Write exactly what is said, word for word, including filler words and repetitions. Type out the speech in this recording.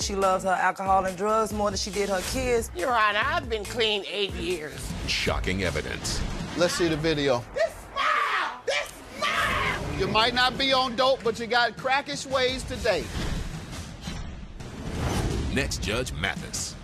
She loves her alcohol and drugs more than she did her kids. Your Honor, I've been clean eight years. Shocking evidence. Let's see the video. This smile! This smile! You might not be on dope, but you got crackish ways today. Next, Judge Mathis.